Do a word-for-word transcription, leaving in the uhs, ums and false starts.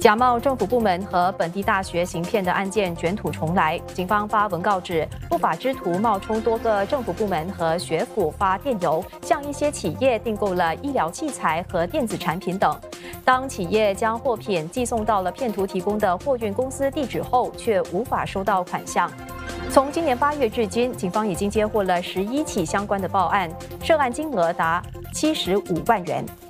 假冒政府部门和本地大学行骗的案件卷土重来，警方发文告指，不法之徒冒充多个政府部门和学府发电邮，向一些企业订购了医疗器材和电子产品等。当企业将货品寄送到了骗徒提供的货运公司地址后，却无法收到款项。从今年八月至今，警方已经接获了十一起相关的报案，涉案金额达七十五万元。